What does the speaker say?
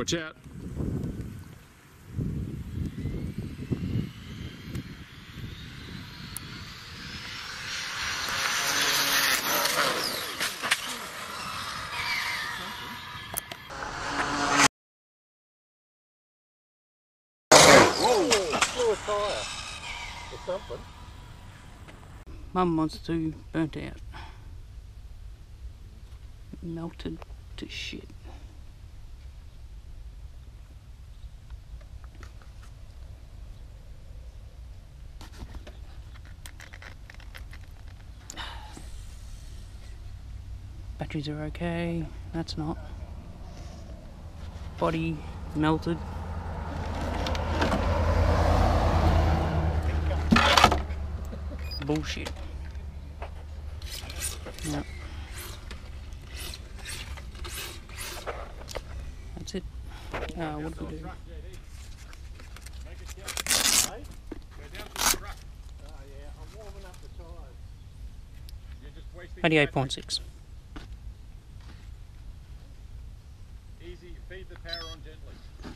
Watch out. Tyre or something. Mum wants to burnt out. Melted to shit. Batteries are okay. That's not. Body melted. Bullshit. Yep. That's it. What do we do? 88.6. Easy, feed the power on gently.